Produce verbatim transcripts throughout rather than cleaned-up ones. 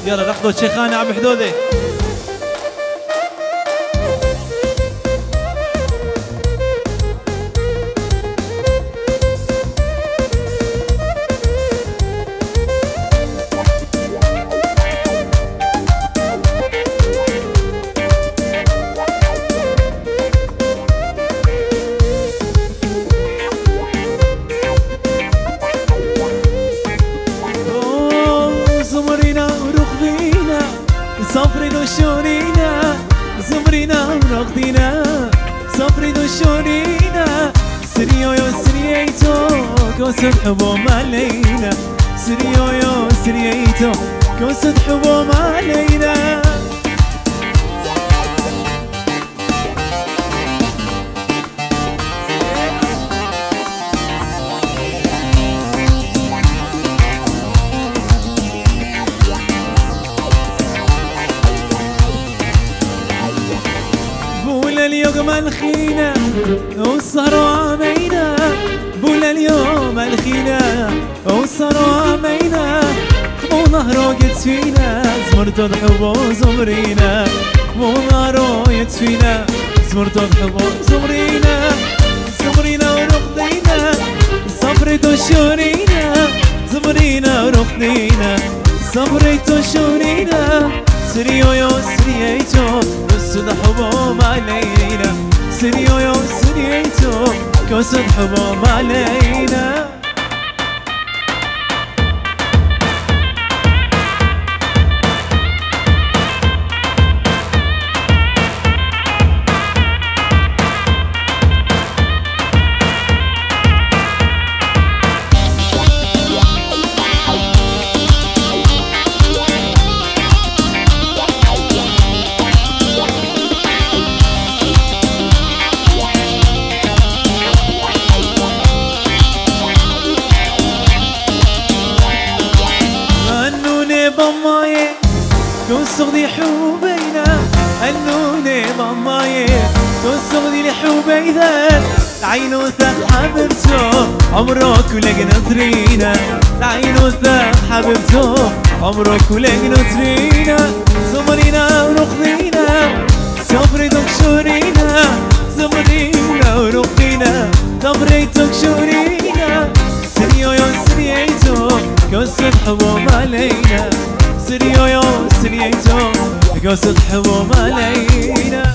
يلا ناخذوا شيخانة عم حدودي. صبري دوشورينا زمرينا ورغدينا صبري دوشورينا سريو يو سرييتو كوسد حبوم علينا سريو يو سرييتو كوسد حبوم علينا اليوم الخينا وصاروا عمينا بولا اليوم الخينا وصاروا عمينا ونهرو يتفينا زمرتو ضحبو زمرينا ونهرو يتفينا زمرتو ضحبو زمرينا زمرينا ورقدينا صبريتو شورينا زمرينا ورقدينا صبريتو شورينا سريو يو سرييتو كوسد حبوم علينا سريو يو سرييتو كوسد حبوم علينا بمايه توسغدي حبينا النوني بمايه توسغدي لحبينا العينو ثاق حبيبتو عمرك ولك نطرينا العينو ثاق حبيبتو عمرك ولك نطرينا زمرينا ورقدينا صبري تكشورينا زمرينا ورقدينا صبري تكشورينا سريو يو سرييتو كوسد حبوم علينا سريو يو سرييتو كوسد حبوم علينا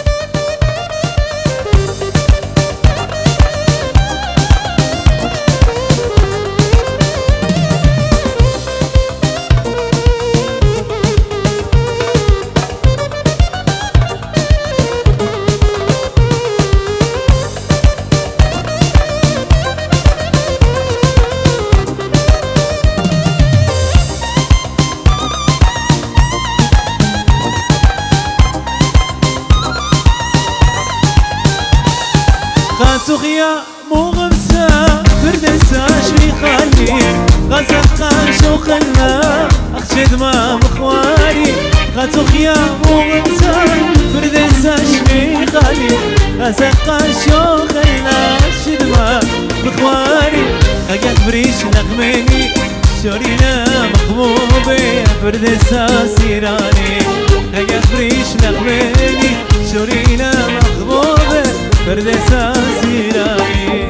خاتوخيا مغمسة فردسة شوي خالي غزقة شوخنا أخشد ما بخواري خاتوخيا مغمسة فردسة شوي خالي غزقة شوخنا أخشد ما بخواري خاقت بريش نغمني شورينا محبوبي فردسة سيراني خاقت بريش نغمني شورينا محبوبي فردسة سيراني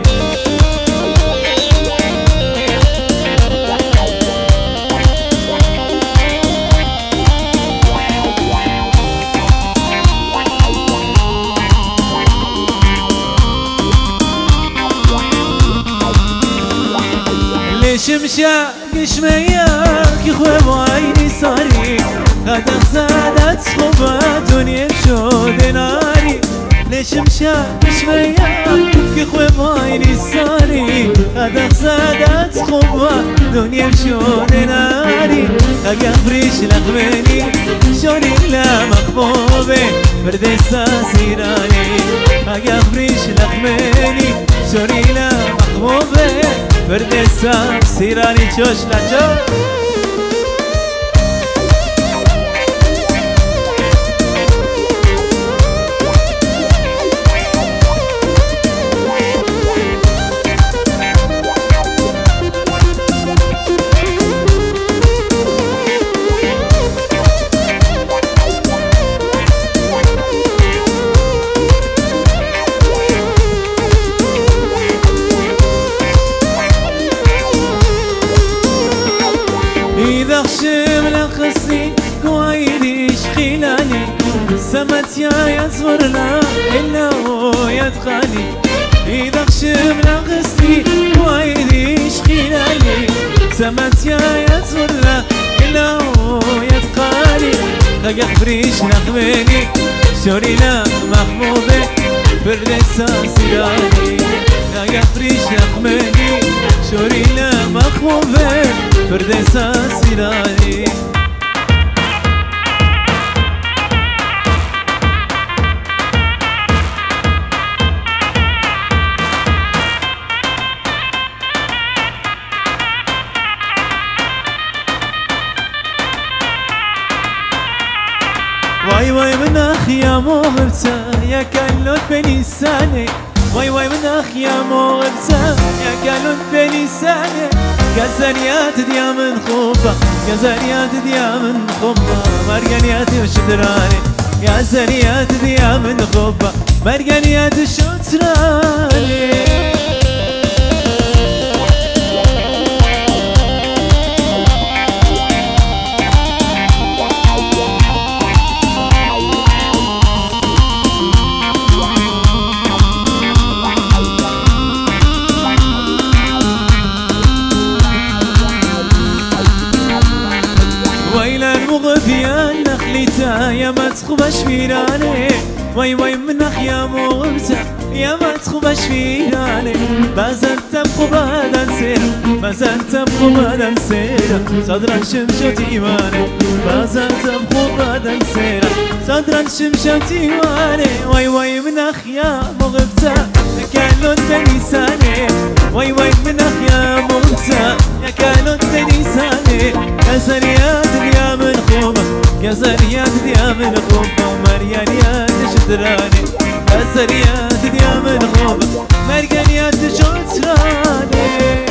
ليش مشى قشمياك يخوب عيني صاري هذا زادت صخبة دنيا بشود ناري ليش مشى قشمياك يخوب عيني صاري هذا زادت صخبة دنيا بشود ناري هقا فريش لغمني شوري لا مقبوبي فردسة سيراني هقا فريش لغمني شوري لا مقبوبي فردسة سيراني جوش لا جوش إذا لقصي كويريش خلالي سمت يا يزورنا إلا هو يدخلي إذا لقصي كويريش خلالي سمت يا يزورنا إلا هو يدخلي خاقع فريش نخبيني شورينا محبوبي فردسا سيراني خاقع فريش نخبيني شورينا محبوبي فردسا سيراني واي واي من اخ يا مغبتا يا كالوت بلساني واي واي من اخ يا مغبتا يا كالوت بلساني غزاليات ديا من خوبة غزاليات ديا من خوبة مرقانيات وشدراني غزاليات ديا من خوبة مرقانيات شتراني يا نخليتا يا ما تخبش فيراني واي واي منخ يا مغبتا يا ما تخبش فيراني بازن تبخو بادا نسيرا بازن تبخو بادا نسيرا صدرا شمشو تيواني بازن تبخو بادا نسيرا صدرا شمشو تيواني واي واي منخ يا مغبتا يا كالون بنيساني واي واي منخ يا مغبتا يا كالون بنيساني غزاليات ديا من خوبة غزاليات ديا من خوبة مريانيات شدراني غزاليات ديا من خوبة مريانيات شتراني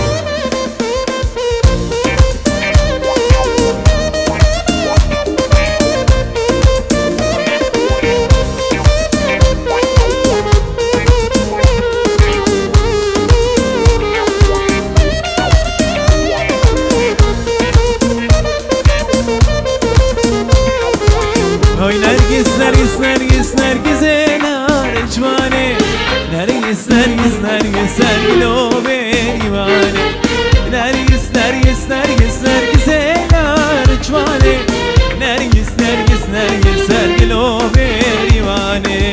نرجس نرجس نرجس نرجس نارجواني نرجس نرجس نرجس نرجلوبيواني نرجس نرجس نرجس نرجس نارجواني نرجس نرجس نرجس نرجلوبيواني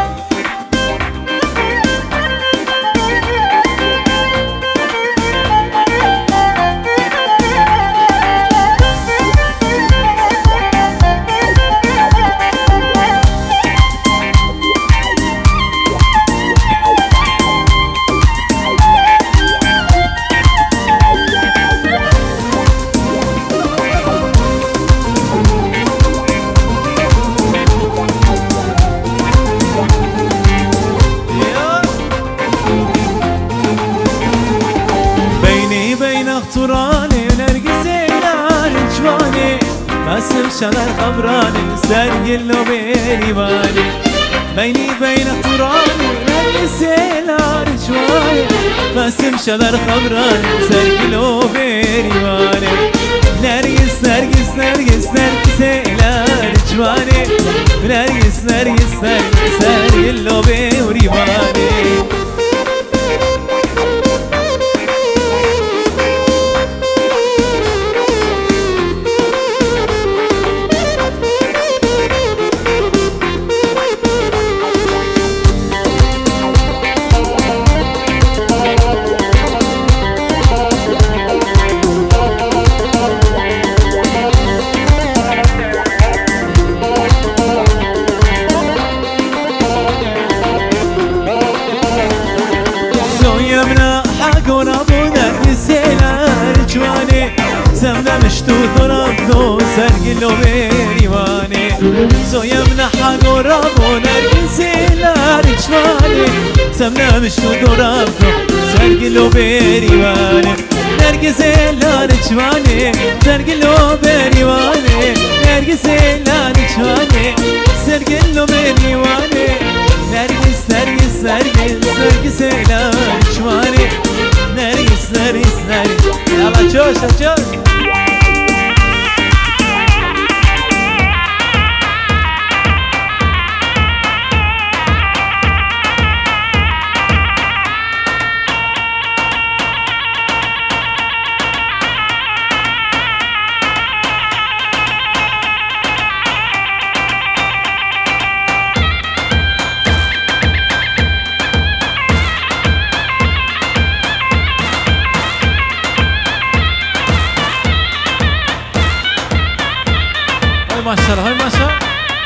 تراني ونرقصي نارجواني باسم شلال خبراني سرقلو بيريواني بيني بينك تراني ونرقصي نارجواني باسم شلال خبراني سرقلو بيريواني نرقص نرقص نرقص نرقصي نارجواني نرقص نرقص نرقص سرقلو بيريواني سمنا مشتو ضربنو سرقلو بيريواني سويا منحق ورابو نرقسي لارجواني سمنا مشتو ضربنو سرقلو بيريواني نرقسي لارجواني سرقلو بيريواني نرقسي لارجواني سرقلو بيريواني نرقس نرقس نرقس نرقسي لارجواني نرقس نرقس نرقس يلا جوش جوش ما شاء الله هاي ما شاء الله.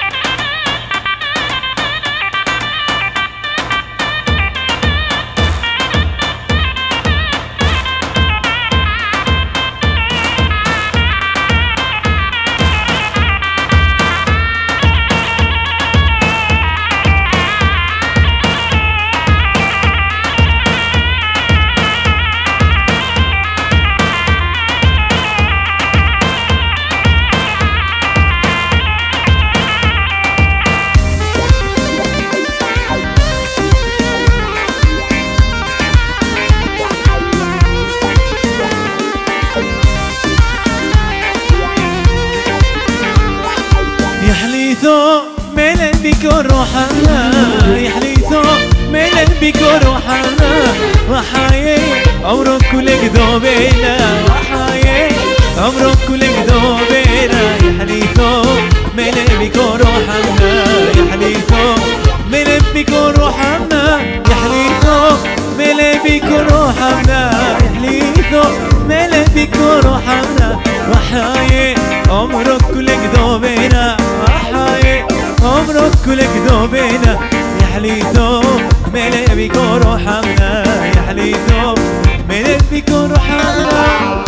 يحليثو ملل بك روحنا يحليثو ملل بك روحنا وحايي عمرك كلك ذوبنا وحايي عمرك كلك ذوبنا يحليثو ملل بك روحنا يحليثو ملل بك روحنا يحليثو ملل بك روحنا يحليثو ملل بك روحنا وحايي عمرك كلك ذوبنا وحايي عمرك كلك ذوبنا يحليثو ملئ بك روحنا يحليثو ملئ بك روحنا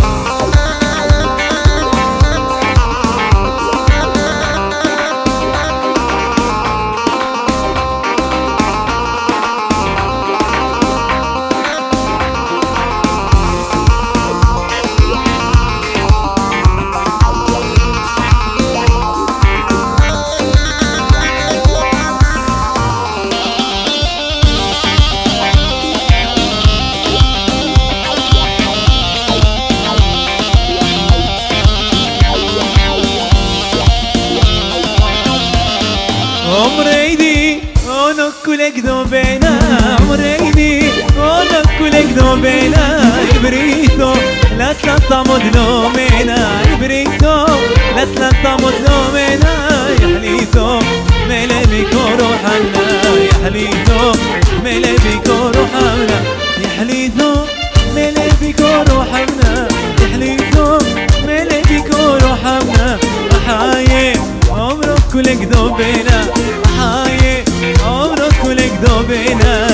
عمريدي انا كلك ذوبنا عمريدي انا كلك ذوبنا يبريتو لا تلطم ذنوبنا يبريتو لا تلطم ذنوبنا يحليثو ملئ بك روحنا يحليثو ملئ بك روحنا يحليثو ملئ بك روحنا يحليثو ملئ بك روحنا وحايي عمرك كلك ذوبنا حايي عمرك كلك ذوبنا